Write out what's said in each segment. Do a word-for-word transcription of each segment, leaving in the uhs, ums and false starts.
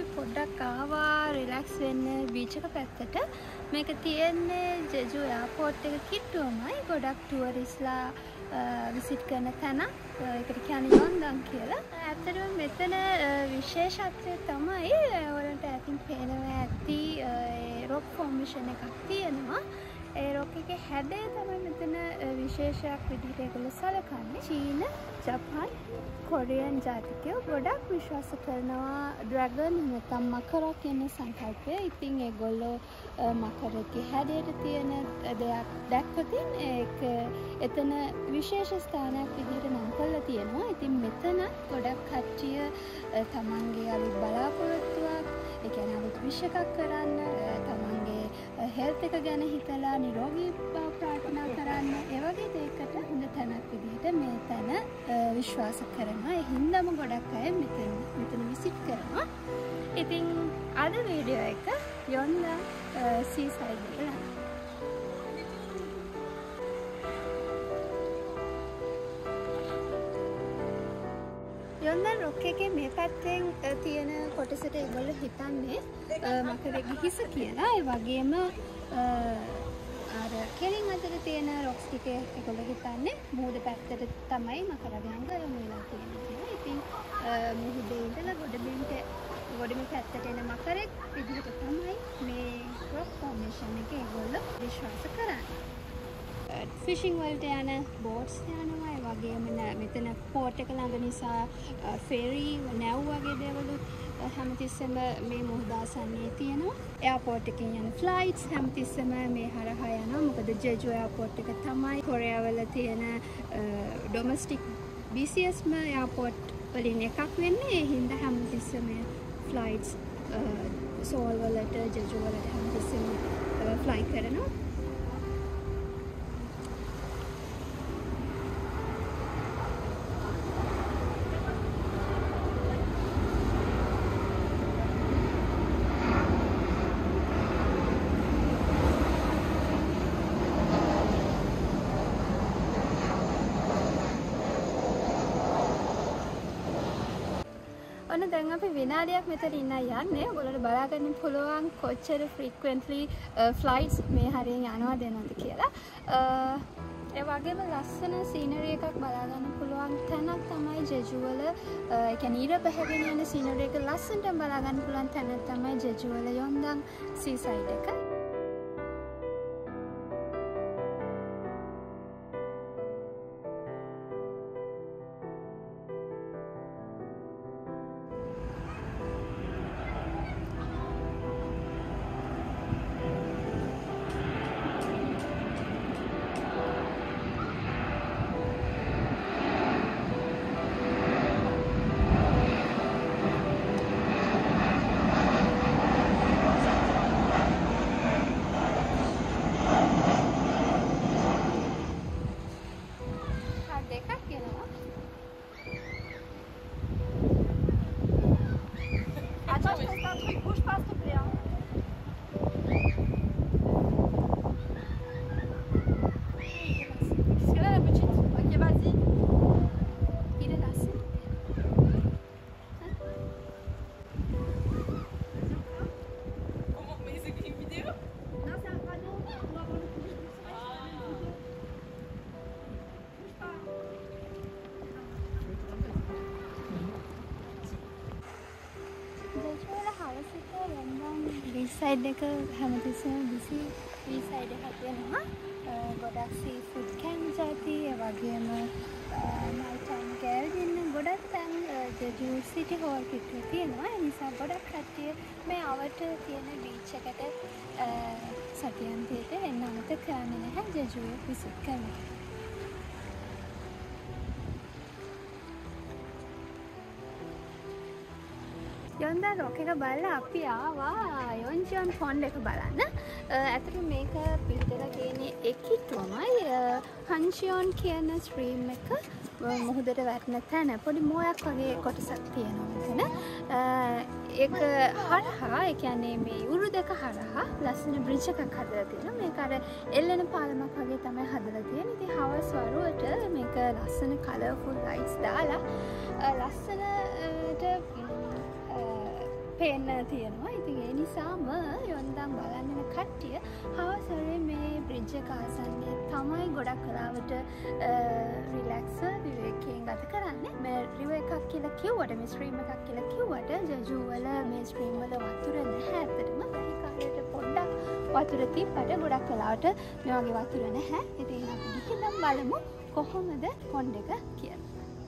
පොඩ්ඩක් ආවා රිලැක්ස් වෙන්න බීච් එක පැත්තට. මේක තියෙන්නේ ජෙජු එයාපෝට් එක කිට්ටුවමයි. ගොඩක් ටුවරිස්ලා විසිට් කරන තැන. ඒකට කියන්නේ යොන්දන් කියලා. ඇත්තටම මෙතන විශේෂත්වය තමයි ඔයාලට ඇතින් පේනවා ඇති රොක් ෆෝමේෂන් එකක් තියෙනවා. ඒ රොක් එකේ හැඩය තමයි මෙතන විශේෂයක් විදිහට ඒගොල්ලෝ සලකන්නේ. චීන, ජපාන්, කොරියන් ජාතිකයෝ ගොඩක් විශ්වාස කරනවා ඩ්‍රැගන් නැත්නම් මකර කියන සංකල්පය. ඉතින් ඒගොල්ලෝ මකරගේ හැඩයට තියෙන දෙයක් දැක්කොත් ඒක එතන විශේෂ ස්ථානයක් විදිහට නම් කරලා තියෙනවා. ඉතින් මෙතන ගොඩක් කට්ටිය තමන්ගේ අලුත් බලාපොරොත්තුවක්, ඒ කියන්නේ අලුත් විශ් එකක් කරන්න, තමන්ගේ හෙල්ත් එක ගැන හිතලා නිරෝගී බව ප්‍රාර්ථනා කරන්න, ඒ වගේ දෙයකට හොඳ තැනක් විදිහට මේ තැන විශ්වාස කරනවා. ඒ හින්දාම ගොඩක් අය මෙතන මෙතන විසිට් කරනවා. ඉතින් අද වීඩියෝ එක යොන්දන් සී සයිඩ් එකට යනවා. යොන්දන් රොක් එකේ මේ පැත්තෙන් තියෙන කොටසට ඒගොල්ලෝ හිතන්නේ මකරගේ හිස කියලා. ඒ වගේම අර කෙලින් අතර තියෙන රොක්ස් ටික ඒගොල්ලෝ හිතන්නේ මුහුද පැත්තට තමයි මකරගේ අංග යොමු වෙලා තියෙන්නේ කියලා. ඉතින් මුහුදේ ඉඳලා ගොඩබිමට ගොඩබිම පැත්තට එන මකරෙක් විදිහට තමයි මේ රොක් ෆෝමේෂන් එක ඒගොල්ලෝ විශ්වාස කරන්නේ. ෆිෂිං වලට යන බෝට්ස් යනවා. ඒ වගේම මෙතන පෝට් එක ළඟ නිසා ෆෙරි නැව් වගේ දේවල් හැමතිස්සෙම මේ මුහුද ආසන්නයේ තියෙනවා. එයාපෝට් එකකින් යන ෆ්ලයිට්ස් හැමතිස්සෙම මේ හරහා යනවා. මොකද ජෙජු එයාපෝට් එක තමයි කොරියාව වල තියෙන ඩොමස්ටික් බීසීඑස්ම එයාපෝට් වලින් එකක් වෙන්නේ. ඒ හින්දා හැමතිස්සෙම ෆ්ලයිට්ස් සෝල් වලට ජෙජු වලට හැමතිස්සෙම ෆ්ලයි කරනවා. ඔන්න දැන් අපි විනාඩියක් මෙතන ඉන්න යන්නේ. ඔයගොල්ලෝට බලා ගන්න පුළුවන් කොච්චර frequently flights මේ හරියෙන් යනවද නැද්ද කියලා. ඒ වගේම ලස්සන සීනරි එකක් බලා ගන්න පුළුවන් තැනක් තමයි ජෙජු වල. ඒ කියන්නේ ඊර බහගෙන යන සීනරි එක ලස්සනට බලා ගන්න පුළුවන් තැනක් තමයි ජෙජු වල යොන්දන් සී සයිඩ් එක. සයිඩ් එක හැමතිස්සෙම බිසි වී සයිඩ් එකක් වෙනවා. ගොඩක් සී ෆුඩ් කැන් ජාති, ඒ වගේම නයිටයිම් ගෑල්දින්න ගොඩක් තැන් ජෙජු සිටි හෝල් පිටුවේ තියෙනවා. ඒ නිසා ගොඩක් කට්ටිය මේ අවට තියෙන බීච් එකට සතියන්තයට එන්න අමතක කරන්නේ නැහැ ජෙජුවේ විසිට් කරනවා. යොන්දන් රොක් එක බලලා අපි ආවා යොන්ජියොන් පොන්ඩ් එක බලන්න. ඇත්තටම මේක පිටතට තියෙන්නේ එකිටුවමයි. හන්චියොන් කියන ස්ට්‍රීම් එක මුහුදට වැටෙන තැන පොඩි මෝයක් වගේ කොටසක් තියෙනවා මෙතන. ඒක හරහා ඒ කියන්නේ මේ උරු දෙක හරහා ලස්සන බ්‍රිජ් එකක් හදලා තියෙනවා. මේක අර එල්ලෙන පාලමක් වගේ තමයි හදලා තියෙන්නේ. ඉතින් හවස් වරුවට මේක ලස්සන කලර්ෆුල් ලයිට්ස් දාලා ලස්සනට පේන්න තියෙනවා. ඉතින් ඒ නිසාම යොන්දම් බලන්න යන කට්ටිය හවසරේ මේ බ්‍රිජ් එක ආසන්නයේ තමයි ගොඩක් වෙලාවට රිලැක්ස් විවේකයෙන් ගත කරන්නේ. මේ රිවර් එකක් කියලා කිව්වට මේ ස්ට්‍රීම් එකක් කියලා කිව්වට ජෙජු වල මේ ස්ට්‍රීම් වල වතුර නැහැ. ඇත්තටම මේ කාලේට පොඩ්ඩක් වතුර තිබ්බට ගොඩක් වෙලාවට මේ වගේ වතුර නැහැ. ඉතින් අපි ගිහින් බලමු කොහොමද පොන්ඩ් එක කියලා.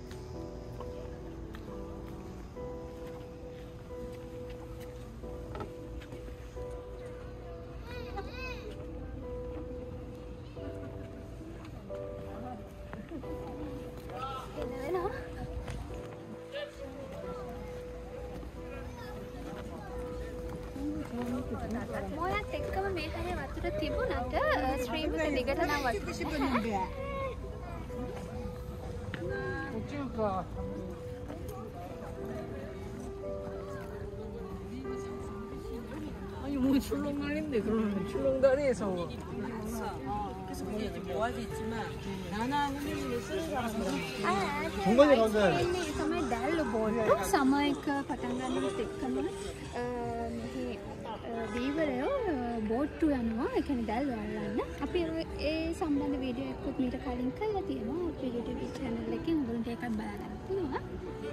මොයත් එක්කම මේ හැරේ වතුර තිබුණට ස්ට්‍රීම් එක දිගට නම් වතුර නැහැ. 아니 뭐 출렁다리인데 그러면 출렁다리에서 그래서 거기 모아져 있지만 나나 선생님이 쓰는 사람들은 정관이 가운데 තමයි දැල්ල බෝට් සමයක පටන් ගන්නත් එක්කම මෙහි දීවරයෝ බෝට්ටු යනවා. ඒ කියන්නේ දැල් වල්ලන්න. අපි ඒ සම්බන්ධ වීඩියෝ එකක් මීට කලින් කරලා තියෙනවා. අපේ YouTube channel එකෙන් උඹලට ඒකත් බලා ගන්න පුළුවන්.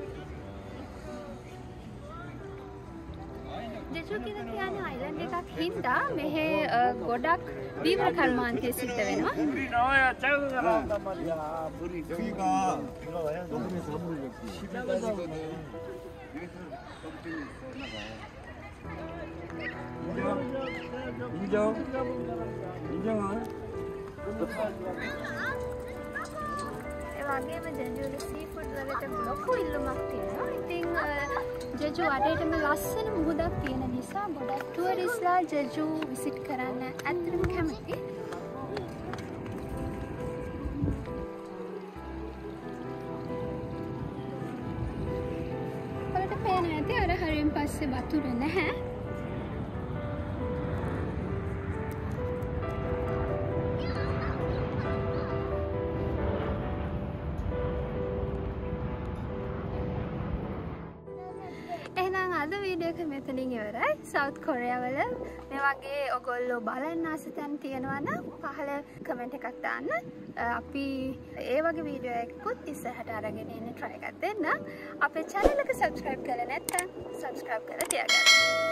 ජෙජු කියලා කියන්නේ අයිලන්ඩ් එකක් හින්දා මෙහෙ ගොඩක් දීවර කර්මාන්තය සිද්ධ වෙනවා. 물이 나와야 작은 거 나온단 말이야. 물이 여기가 비가 와야 녹음해서 물을 넣지. 시비가지거든. 인정? 인정은? ඒ වගේම ජෙජුවල සීෆුඩ් වලට ලොකු ඉල්ලුමක් තියෙනවා. ඉතින් ජෙජු අඩේටම ලස්සන මුහුදක් තියෙන නිසා ගොඩක් ටුවරිස්ලා ජෙජු විසිට් කරන්න ඇත්තටම කැමති. ඔයාලට පේනවා ඇති අර හරියෙන් පස්සේ වතුර නැහැ. එහෙනම් අද වීඩියෝ එක මෙතනින් ඉවරයි. සවුත් කොරියාව වල මේ වගේ ඔයගොල්ලෝ බලන්න ආස තැන් තියෙනවා නම් පහළ කමෙන්ට් එකක් දාන්න. අපි ඒ වගේ වීඩියෝ එකකුත් ඉස්සරහට අරගෙන එන්න try එකක් දෙන්න. අපේ channel එක subscribe කරලා නැත්නම් subscribe කරලා තියාගන්න.